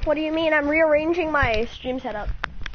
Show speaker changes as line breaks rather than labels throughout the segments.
What do you mean? I'm rearranging my stream setup.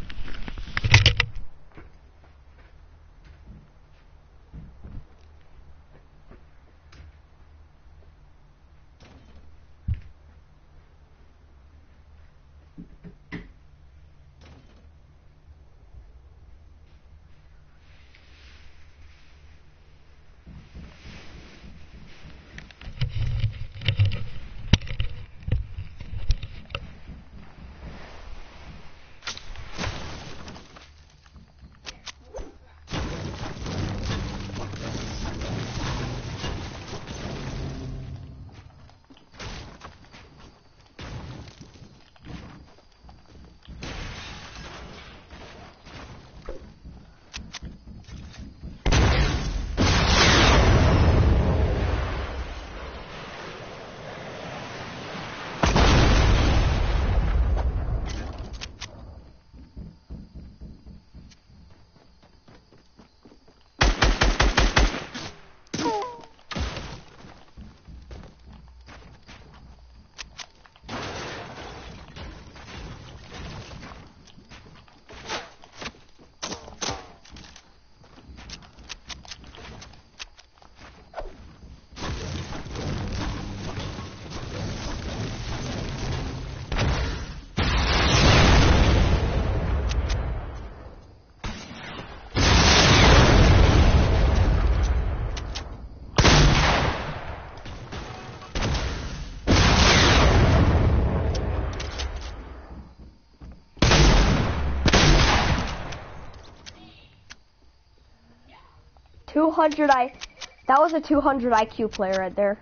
That was a 200 IQ player right there.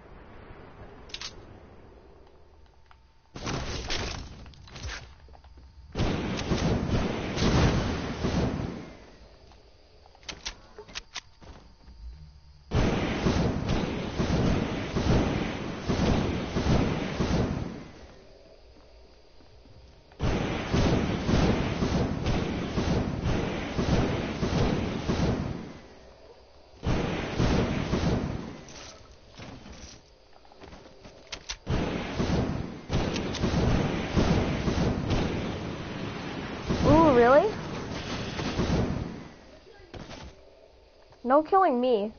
Really? No killing me.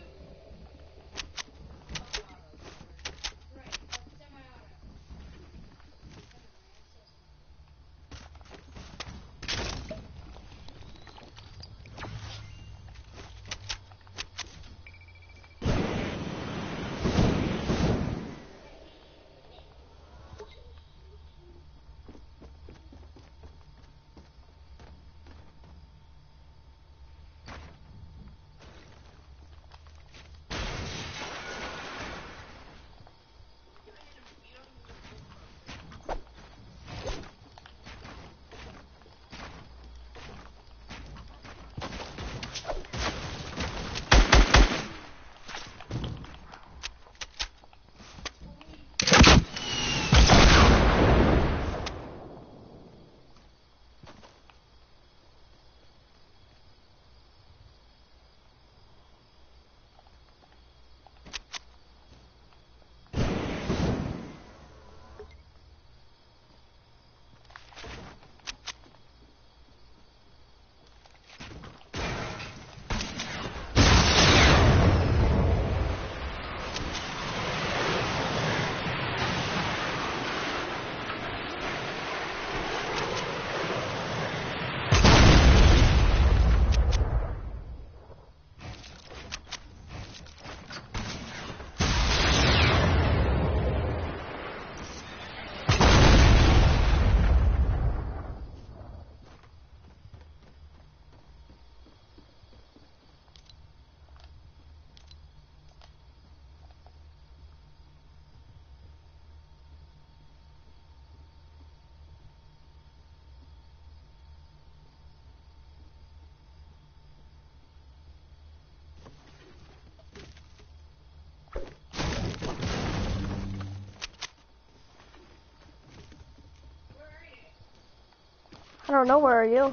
I don't know, where are you?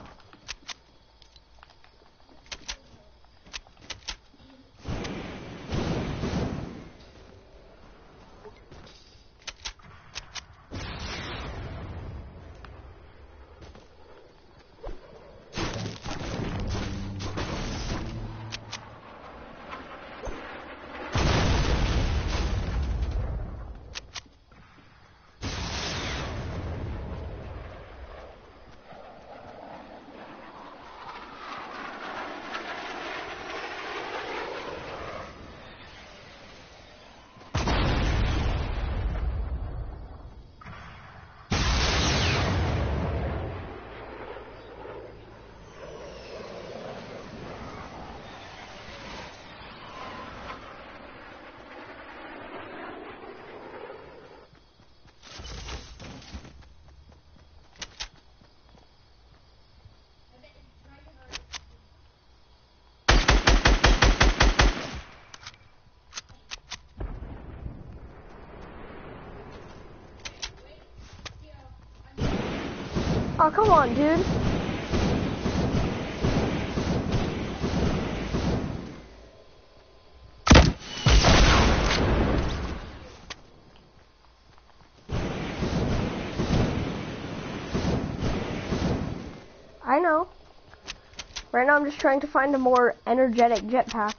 Oh, come on, dude. I know. Right now I'm just trying to find a more energetic jetpack.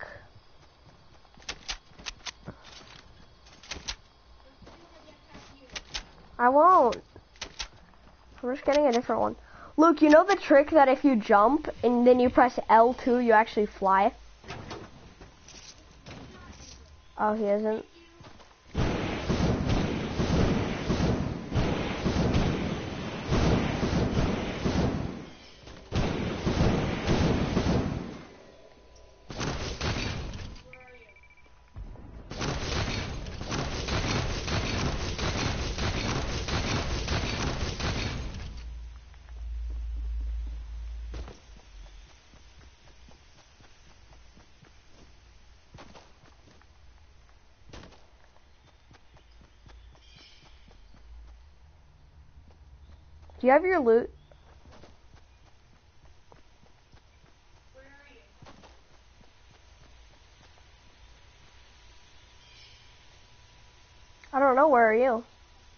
I won't. I'm just getting a different one. Luke, you know the trick that if you jump and then you press L2, you actually fly? Oh, he isn't. Do you have your loot?
Where are you?
I don't know, where are you?
I don't know,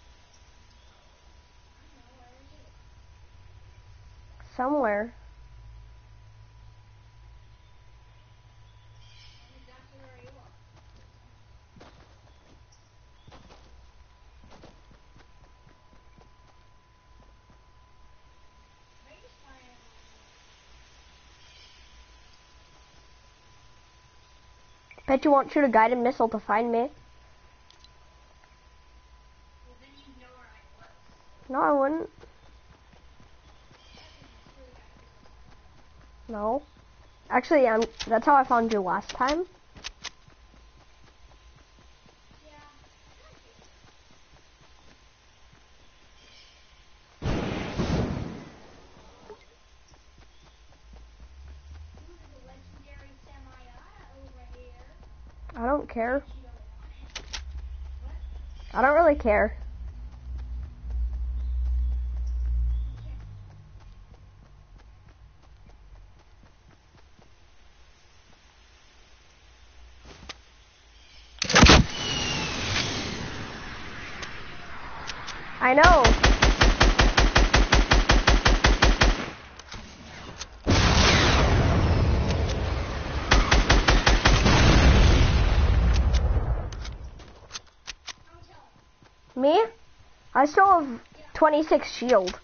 where are you?
Somewhere.
I'm exactly where you are. Maybe just fire him on.
Bet you won't shoot a guided missile to find me.
Well, then you'd know where I was.
No, I wouldn't.
Yeah, because you threw the guy missiles.
No. Actually, that's how I found you last time.
Yeah. Ooh, there's a legendary semi-auto over here.
I don't care.
But you don't want it. What?
I don't really care.
Okay.
I know.
Don't tell him.
Me? I still have 26 shield.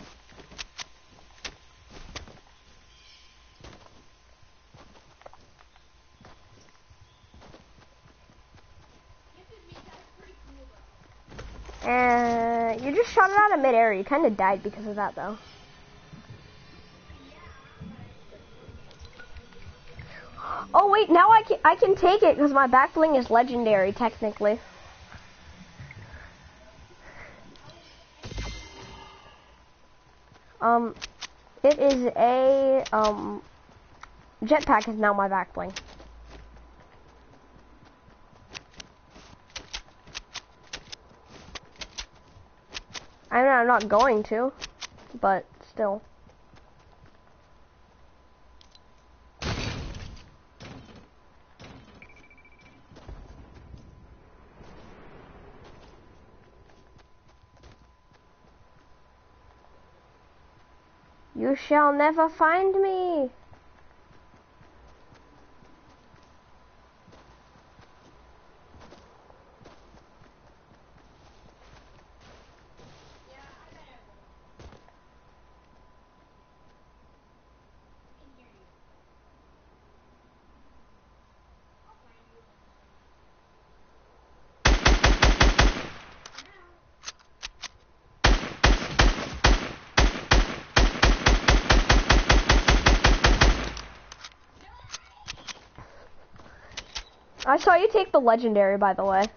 This is me, that's pretty cool, though.
And you just shot it out of midair. You kind of died because of that, though.
Yeah, but I still broke it.
Oh wait, now I can take it because my back bling is legendary technically. It is a jetpack is now my back bling. I mean, I'm not going to, but still. You shall never find me.
Yeah, I bet I will. I can hear you. I'll find you eventually. For now.
I saw you take the legendary, by the way.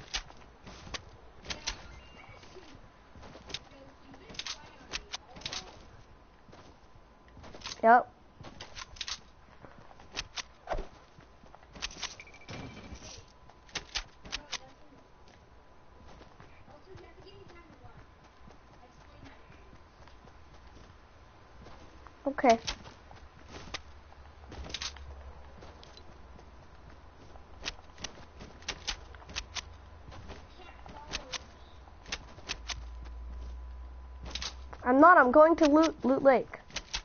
Yeah. Because you've been spying on me all time.
Yep.
No, that's in. Also, you have to give me time to learn. I explained that to you.
Okay. I'm not. I'm going to Loot Lake.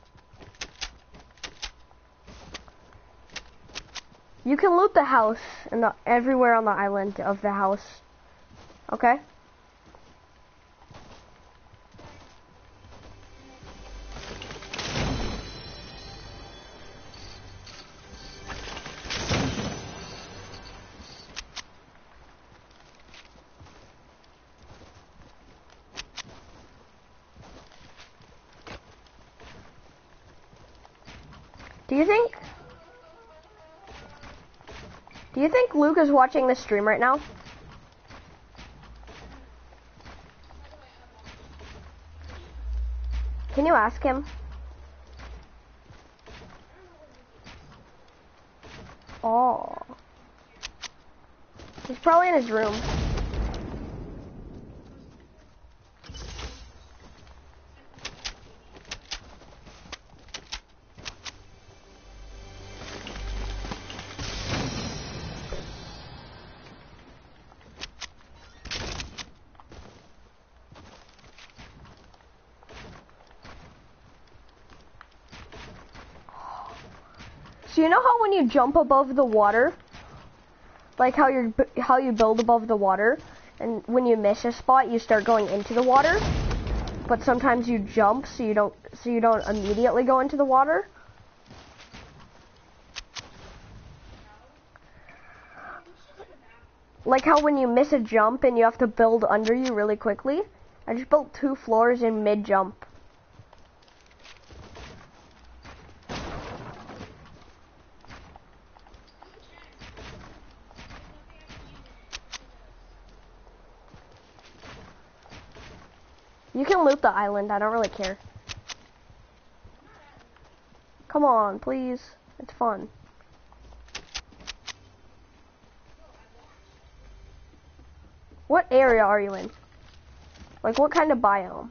You can loot the house and everywhere on the island of the house. Okay? Do you think Luke is watching the stream right now? Can you ask him? Oh. He's probably in his room. So you know how when you jump above the water, like how you build above the water, and when you miss a spot, you start going into the water. But sometimes you jump, so you don't immediately go into the water. Like how when you miss a jump and you have to build under you really quickly. I just built 2 floors in mid jump. You can loot the island, I don't really care. Come on, please. It's fun. What area are you in? Like, what kind of biome?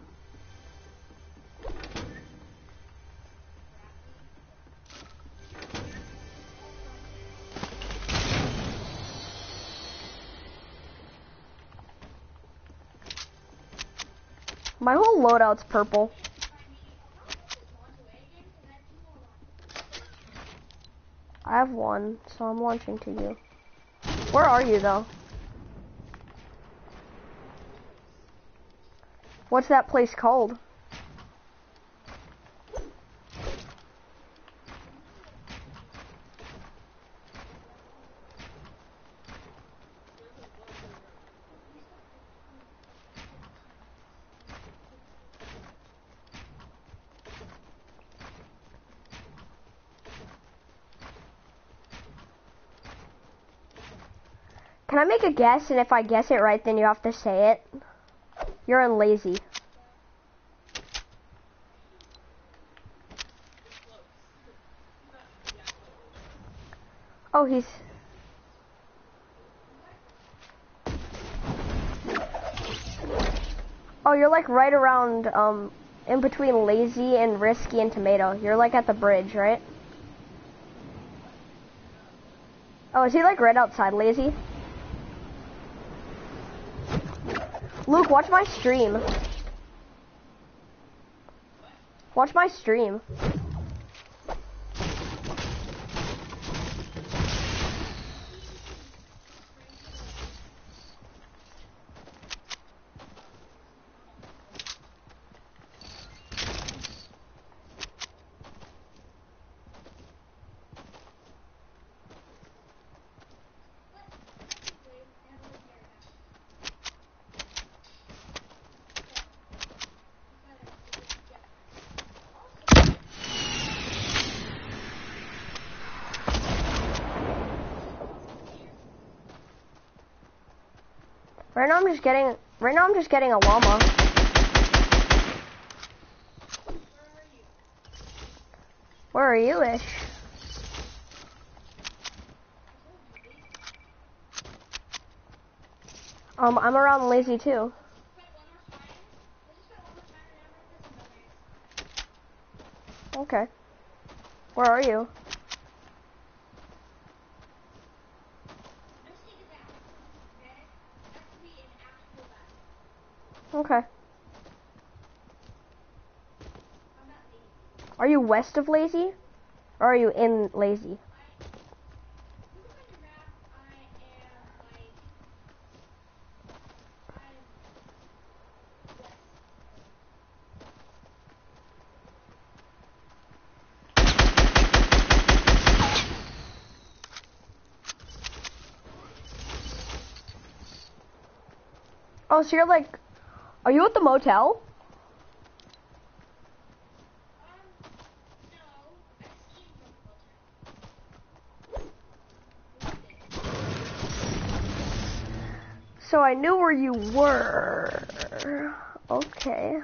My whole loadout's purple. I have 1, so I'm launching to you. Where are you, though? What's that place called? Can I make a guess, and if I guess it right, then you have to say it? You're in lazy. Oh, he's... Oh, you're like right around, in between lazy and risky and tomato. You're like at the bridge, right? Oh, is he like right outside lazy? Luke, watch my stream. Watch my stream. Right now I'm just getting a llama. Where are you, Ish? I'm around lazy too. Okay. Where are you?
Let's take it out. Okay? That's to be an actual battle.
Okay.
I'm not lazy.
Are you west of Lazy? Or are you in Lazy?
Look on your map, I'm west.
Oh, so you're like, are you at the motel?
No. I just came from the motel.
So I knew where you were. Okay.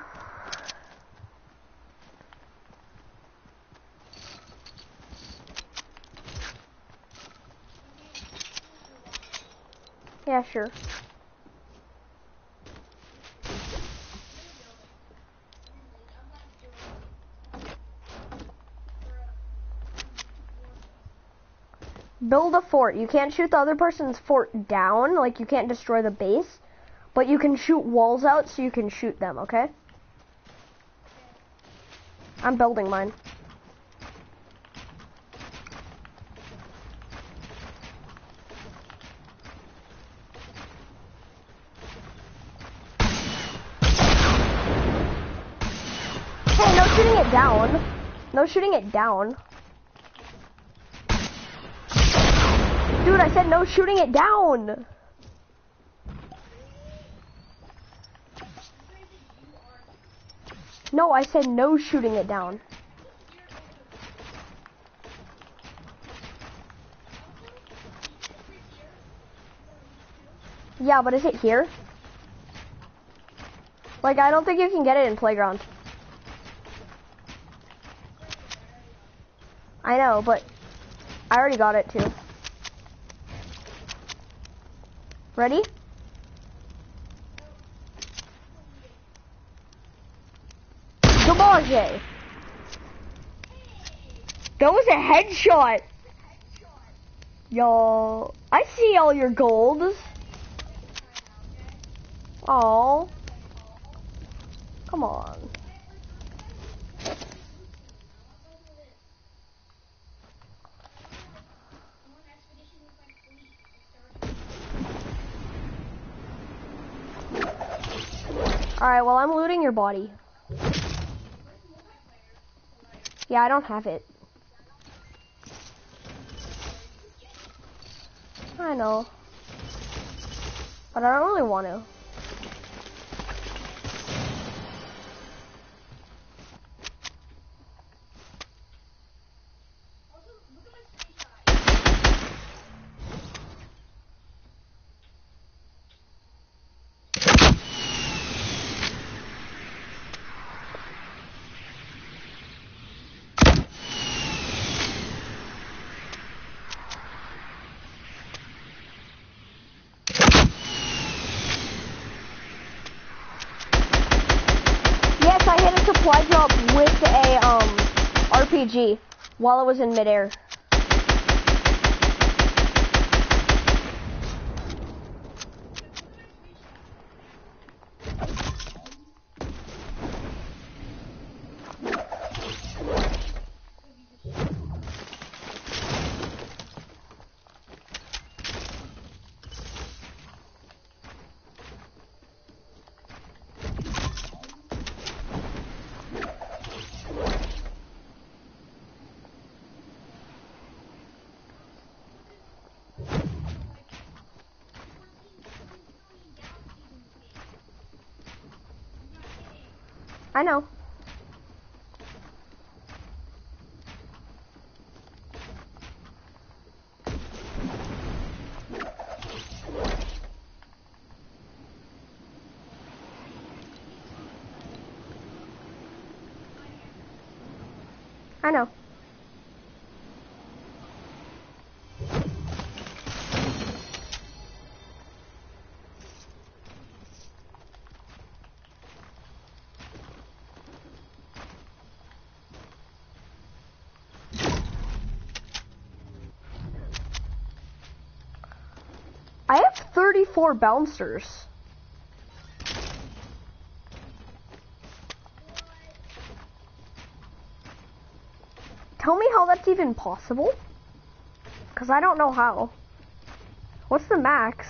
Yeah, sure. Build a fort. You can't shoot the other person's fort down, like you can't destroy the base, but you can shoot walls out so you can shoot them, okay? I'm building mine. Hey, no shooting it down. No shooting it down. Dude, I said no shooting it down. No, I said no shooting it down. Yeah, but is it here? Like, I don't think you can get it in Playground. I know, but I already got it too. Ready? Garbage! That was a headshot! Yo, I see all your golds. Oh, come on. Alright, well, I'm looting your body. Yeah, I don't have it. I know. But I don't really want to. Yes, I hit a supply drop with a RPG while it was in midair. I know. I know. I have 34 bouncers. Tell me how that's even possible. Because I don't know how. What's the max?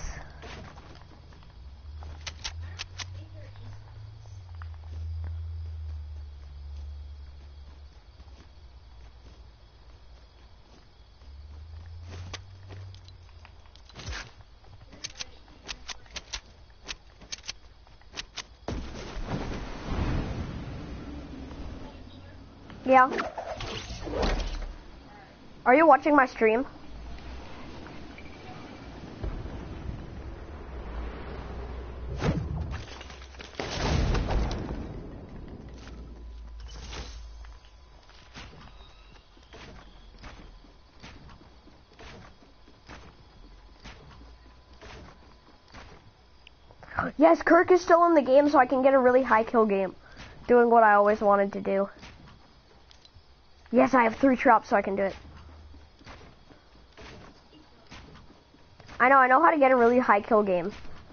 Yeah. Are you watching my stream? Yes, Kirk is still in the game, so I can get a really high kill game. Doing what I always wanted to do. Yes, I have 3 traps, so I can do it. I know how to get a really high kill game.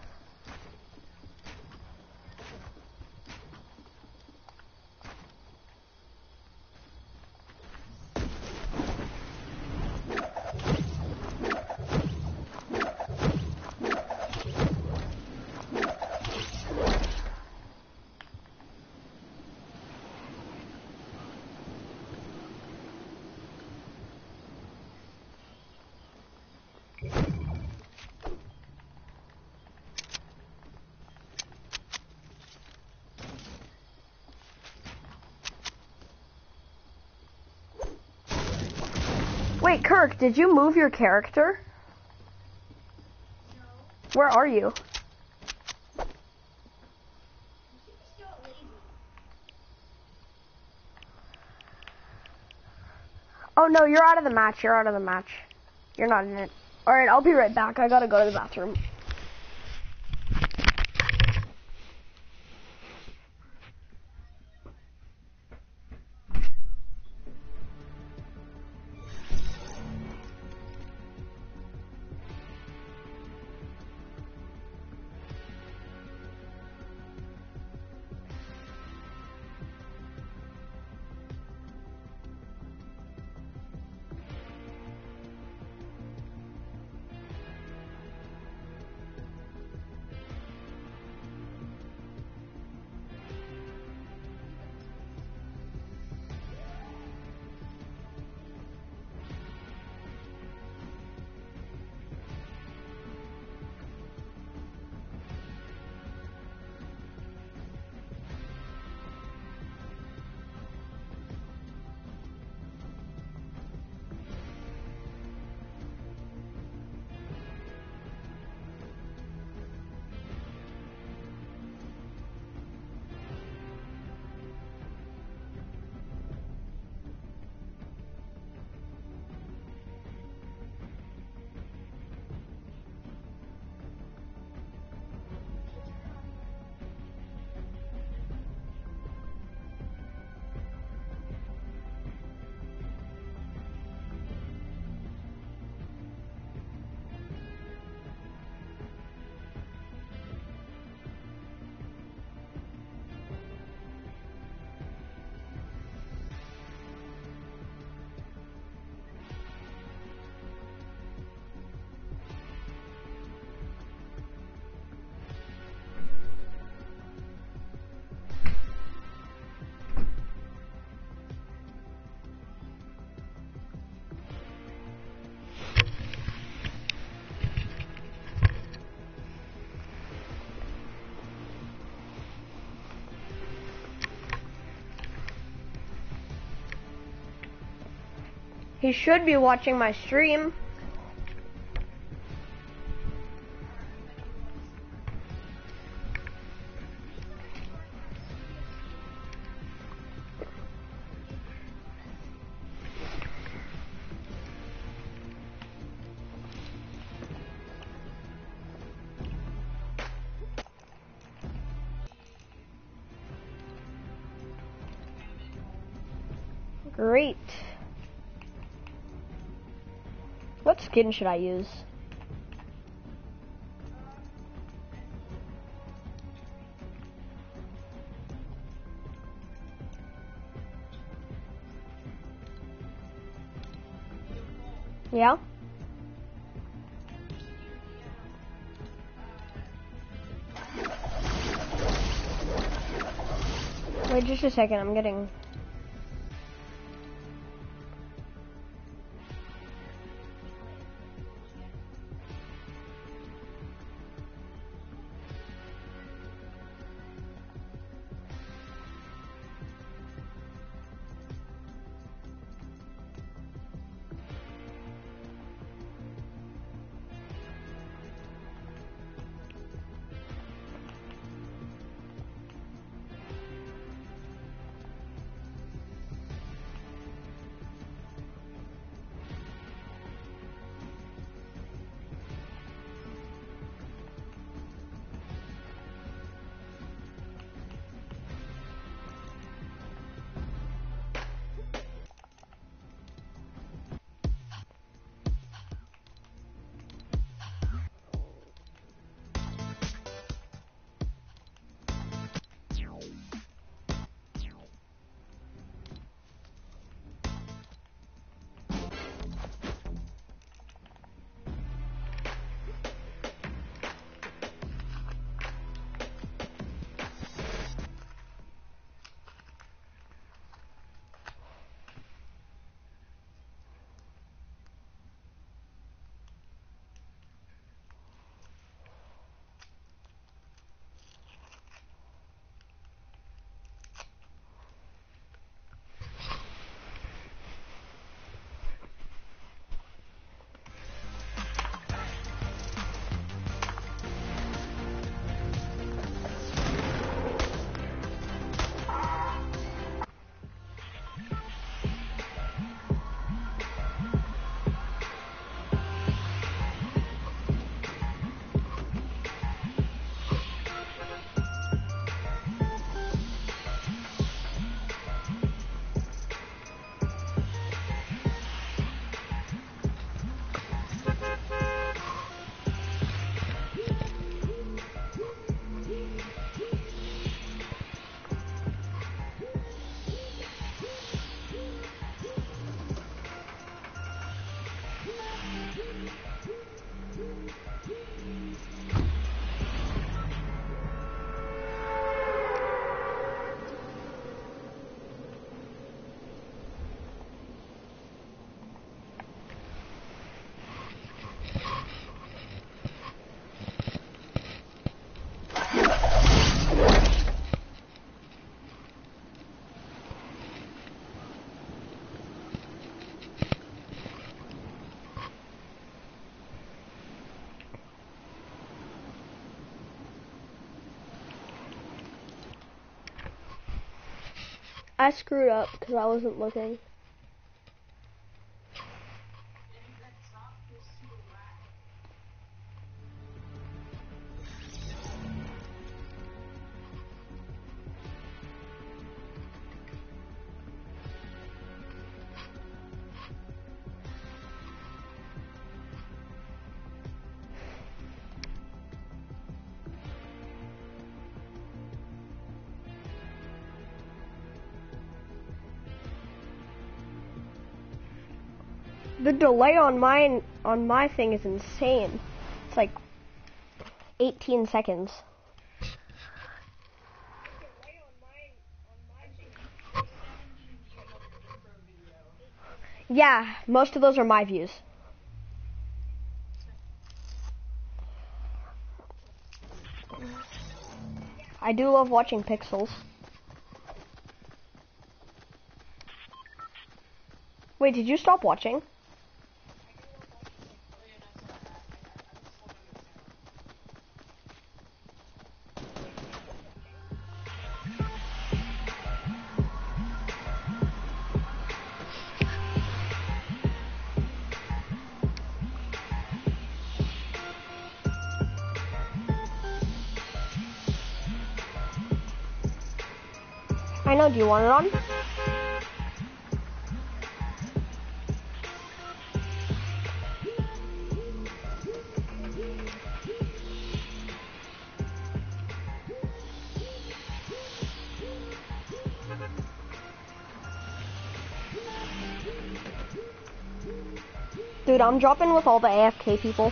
Wait, Kirk, did you move your character?
No.
Where are you?
Still lazy.
Oh no, you're out of the match. You're out of the match. You're not in it. Alright, I'll be right back. I gotta go to the bathroom. He should be watching my stream. Great. What skin should I use? Yeah? Wait just a second, I'm getting... I screwed up because I wasn't looking. The delay on my thing is insane. It's like 18 seconds. Yeah, most of those are my views. I do love watching pixels. Wait, did you stop watching? I know, do you want it on? Dude, I'm dropping with all the AFK people.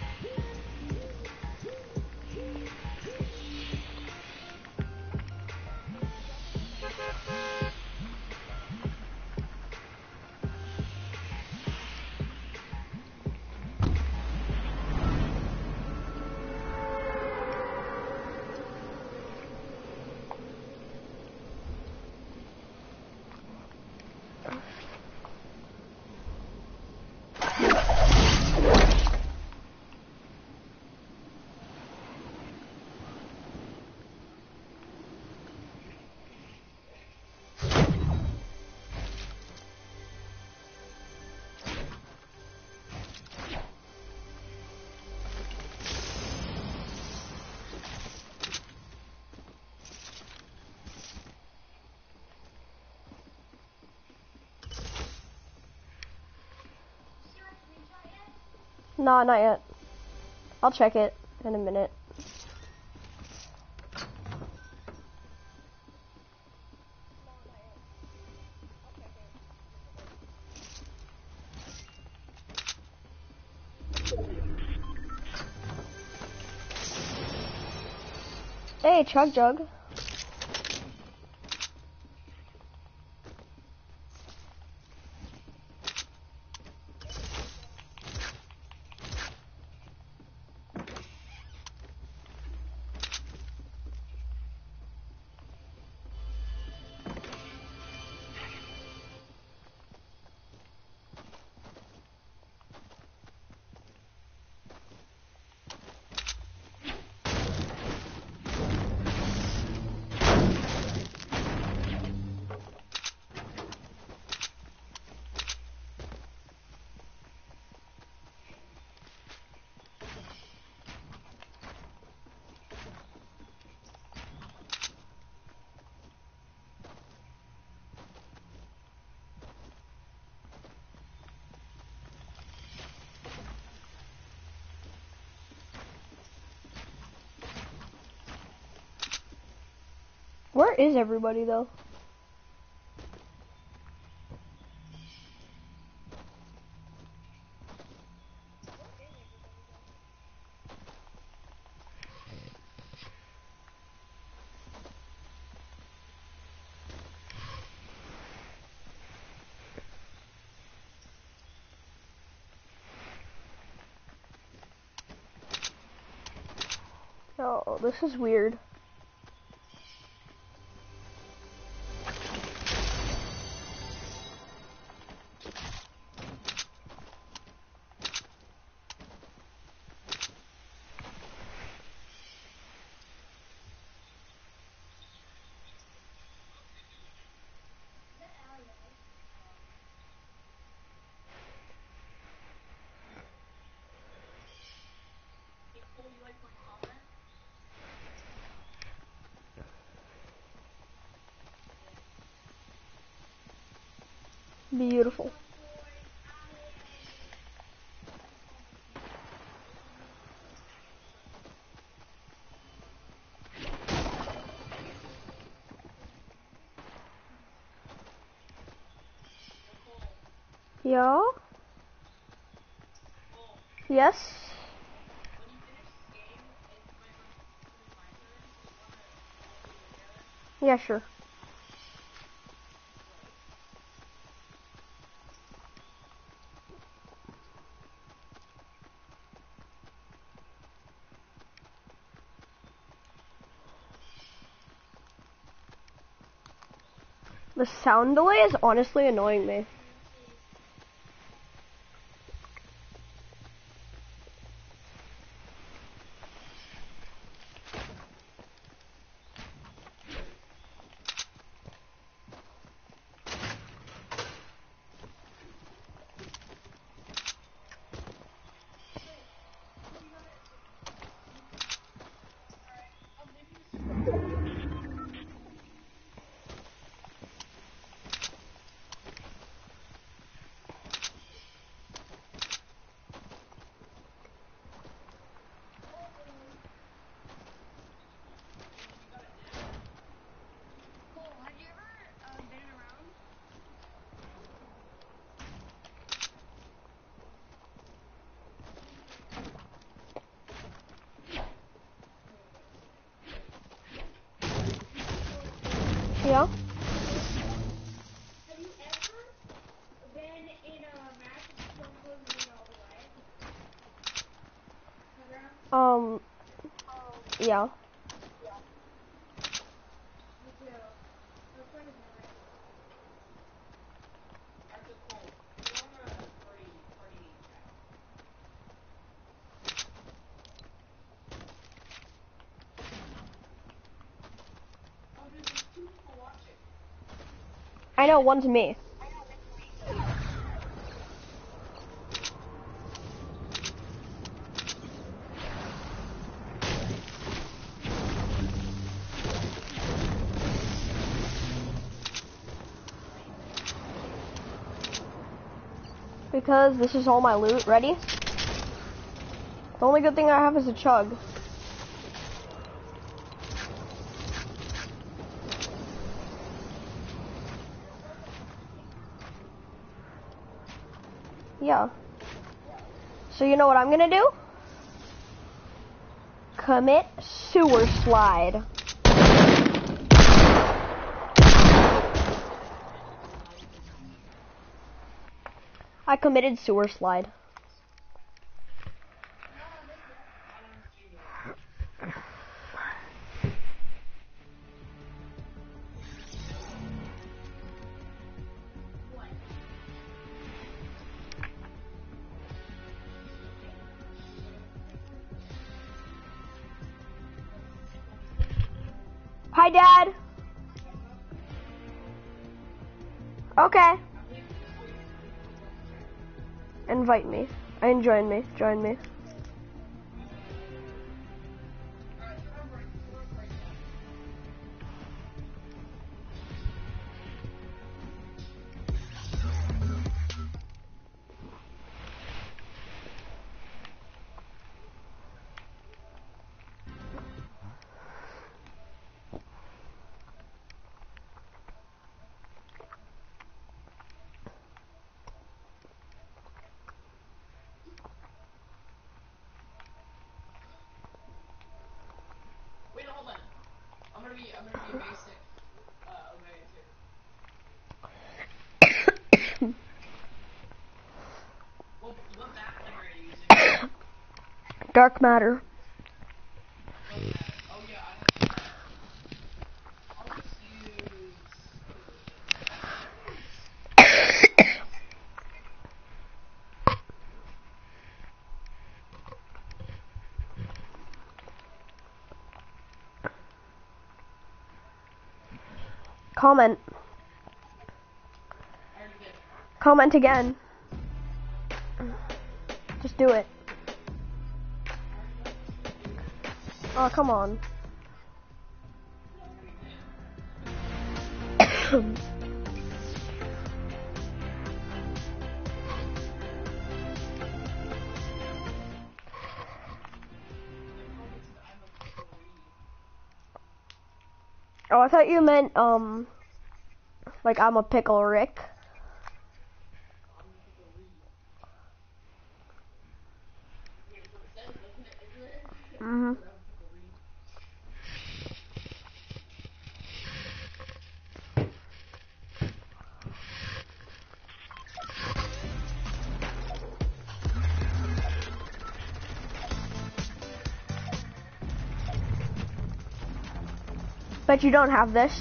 Nah, not yet. I'll check it in a minute. Hey, Chug Jug. Where is everybody though? Oh, this is weird. Beautiful. Yeah? Yes? Yeah, sure. The sound delay is honestly annoying me. Yeah.
Me too. That's like a night.
Actually, Cole, go on a party chat. Oh, dude, there's 2 people watching.
I know, one's me. Because this is all my loot. Ready? The only good thing I have is a chug. Yeah. So you know what I'm gonna do? Commit sewer slide. I committed sewer slide. Hi, Dad. Okay. Invite me. Join me. Join me.
Wait, no, hold on. I'm gonna be a basic, Omega too. What backbling are you using?
Dark matter.
Oh yeah, I'll just use.
Comment.
I already did.
Comment again. Just do it. Oh, come on. Oh, I thought you meant, like I'm a pickle Rick. Mhm. Bet you don't have this.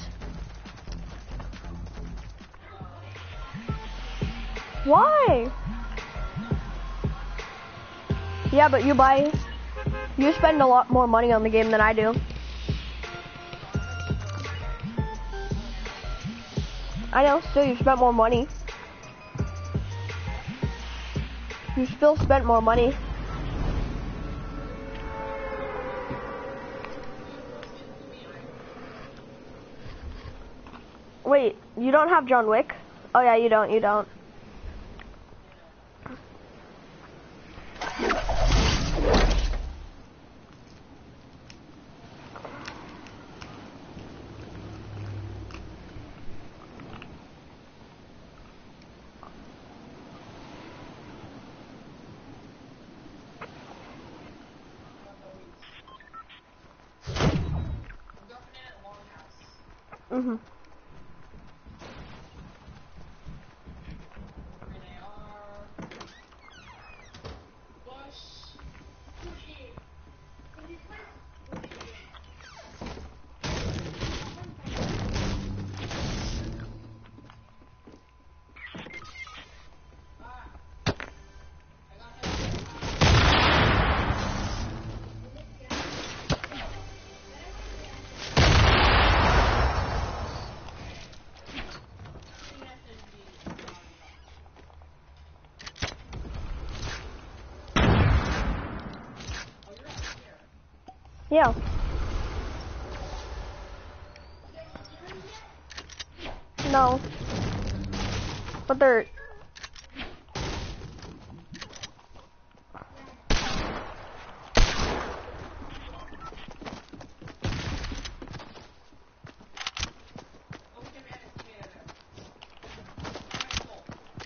Why? Yeah, but you spend a lot more money on the game than I do. I know, still you spent more money. You still spent more money. Wait, you don't have John Wick? Oh yeah, you don't. Mhm.
Here they are. Bush.
Bushy. Can you place bushy?
Yeah. No. But they're...
Oh, we can add a tomato there. Cool.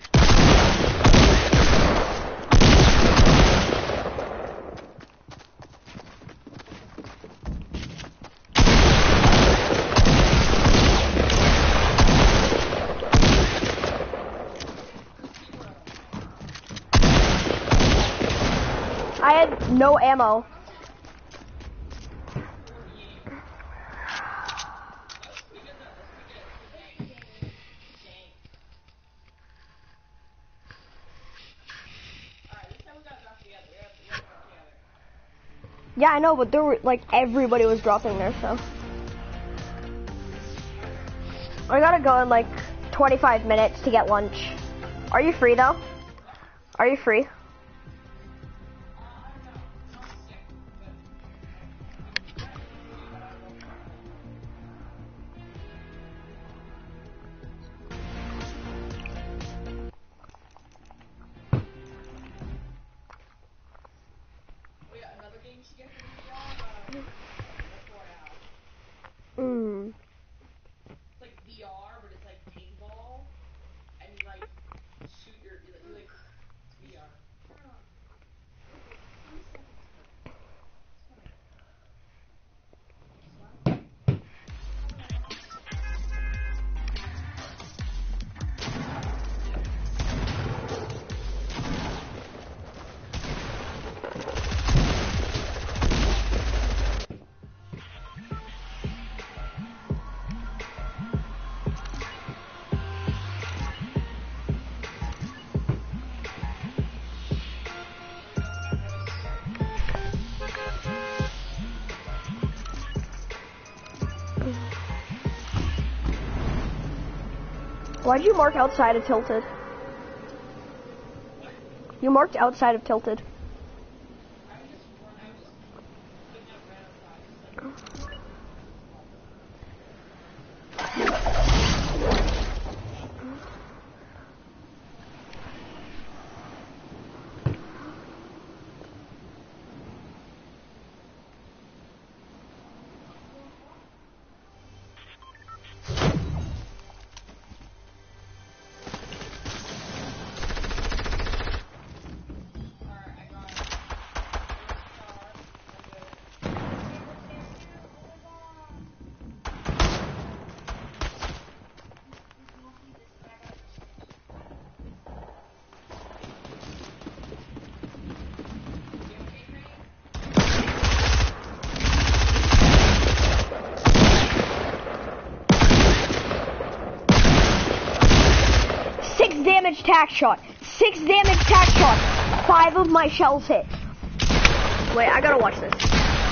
I had no ammo. Yeah, I know, but there were, like, everybody was dropping there, so. I gotta go in, like, 25 minutes to get lunch. Are you free, though? Are you free? Mm.
It's like VR, but it's like paintball, and you like shoot your, you like VR.
Why'd you mark outside of Tilted? You marked outside of Tilted. Damage tack shot. 6 damage tack shot. 5 of my shells hit. Wait, I gotta watch this.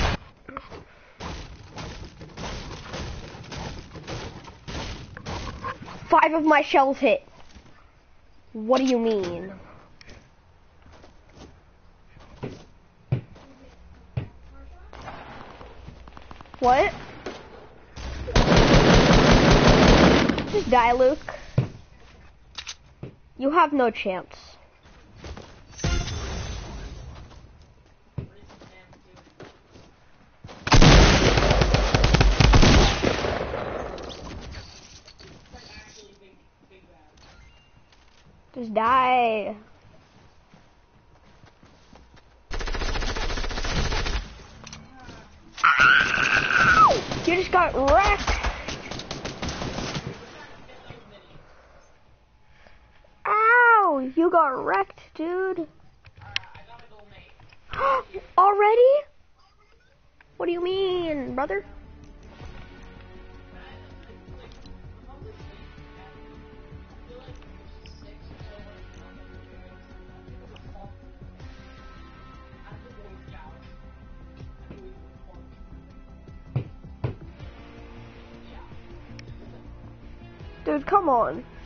Five of my shells hit. What do you mean? What? Just die, Luke. You have no chance. Just die. Ow! You just got wrecked. Ow! You got wrecked, dude. Already? What do you mean, brother? Dude, come on.